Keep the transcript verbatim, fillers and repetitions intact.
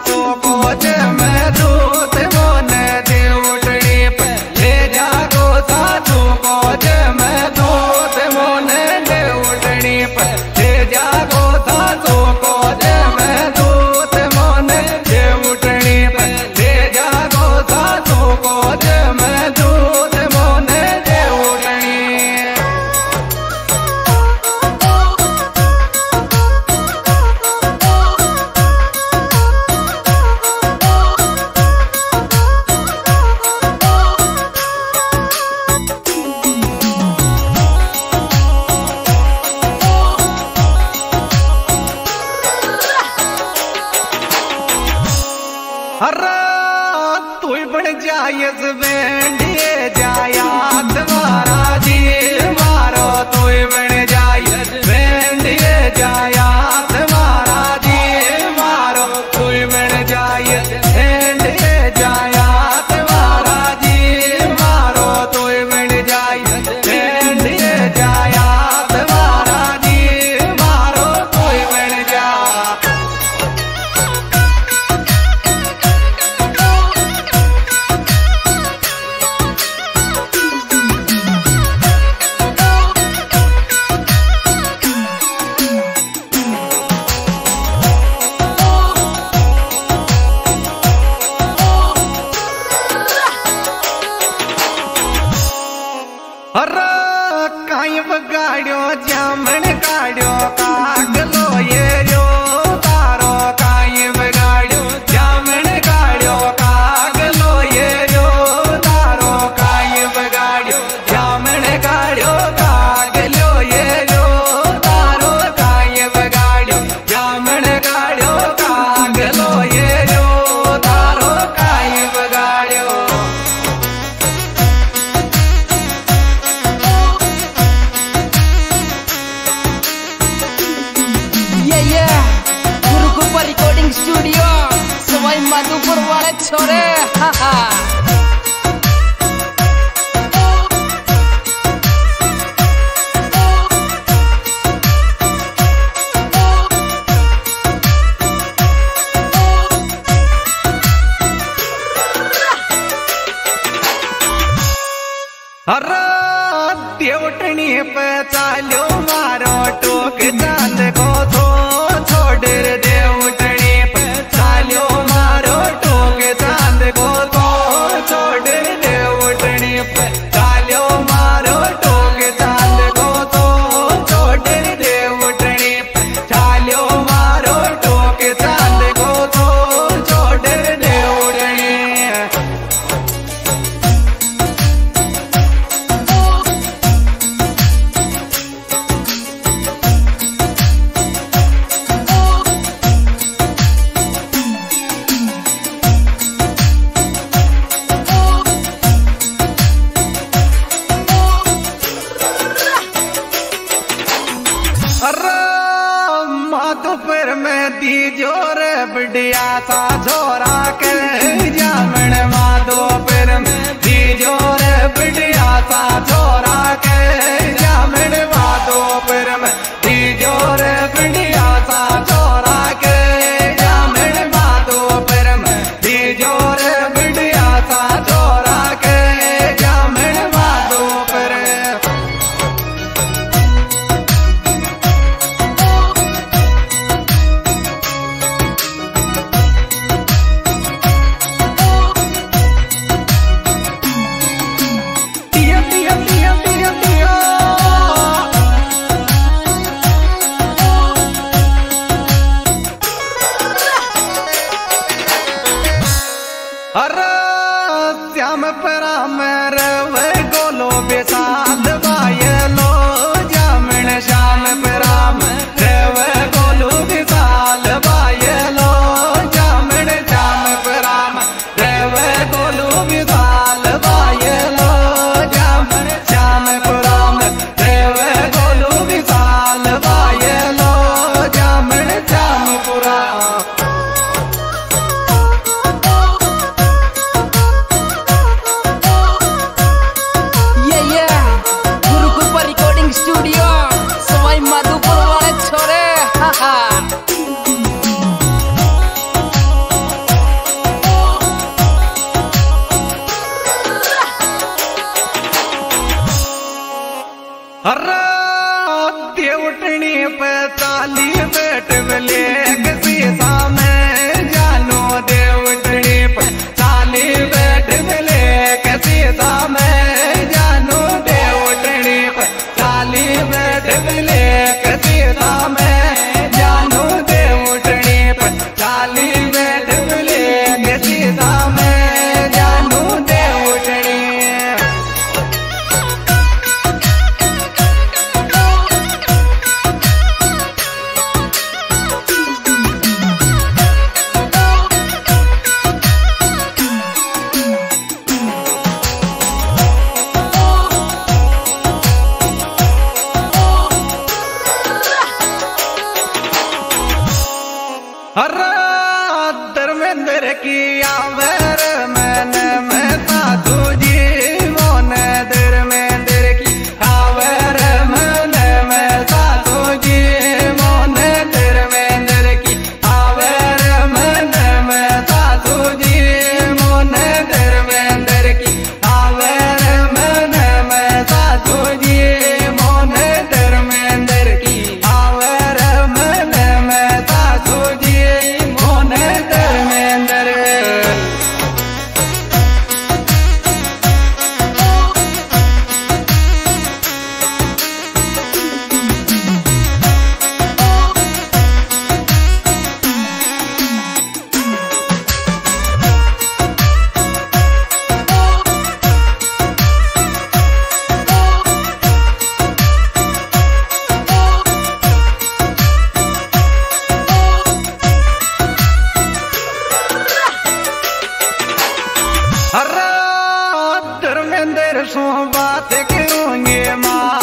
सासू को मैं दूत मोने देवटनी पे ले जागो सासू को मैं दूत मोने देवटनी पे ले जागो सासू को मैं दूत मोने देवटनी पे ले जागो सासू को मैं दूत मोने देवटनी। हरा तू बन जाए बेंडिए जाया तुम्हारा जी मारो तू बन जाए बेंडिए जाया तुम्हारा जी मारो तू बन जाए बेंडिए जाया तुम्हारा जी मारो तू बन जाए बेंडिए जाया तुम्हारा जी मारो तू बन जा। अरे काई बगाड़ो जामन काड़ो कागलो ये जो तारो काई बगाड़ो जामन काड़ो कागलो ये जो तारो काई बगाड़ो जामन काड़ो कागलो ये जो तारो काई बगाड़ो जामन काड़ो कागलो ये जो तारो काई बगाड़ो। रिकॉर्डिंग स्टूडियो सवाई माधोपुर वाले छोरे हाहा। अरे देवटनी पे चालो मारो टोक चांद को तो छोड़ रे देवटनी पे चालो मारो टोक चांद को तो छोड़ रे देवटनी पे चालो मारो टोक चांद को तो छोड़ रे देवटनी पे चालो मारो टोक चांद को तो छोड़ रे देवटनी। माधोपुर में दी जोर बिटिया सा झोरा के जामन माधोपुर में दी जोर बिटिया सा झोरा के जामन माधोपुर में दी जोर बिटिया सा झोरा के जामन माधोपुर में दी जोर बिटिया सा झोरा के जामन माधोपुर। अरे श्याम परा मेरे वे गोलो बेसाल वायलो जामन श्याम परा मेरे वे गोलो बेसाल वायलो जामन श्याम परा मेरे वे गोलो बेसाल वायलो जामन श्याम परा मेरे वे गोलो बेसाल वायलो जामन श्याम पुरा। अरे देवटनी पे चाली बैठ बले किसी सामने जानो देवटनी पे चाली बैठ बले किसी सामने जानो देवटनी पे चाली बैठ बले किसी सामने जानो देवटनी पे चाली बैठ बले किसी सामने जानो देवटनी। अरे धर्मेंद्र की आवर मैंने मैं साधु जी मोन धर्मेंद्र की आवर मैंने मैं साधु जी मोन धर्मेंद्र की आवर मैंने मैं साधु जी मोन धर्मेंद्र की आवर मैंने मैं साधु जी मोन धर्मेंद्र की आवर मैंने मैं साधु जी मोन धर्मेंद्र। अरे धर्मेंद्र सो बात करूंगे माँ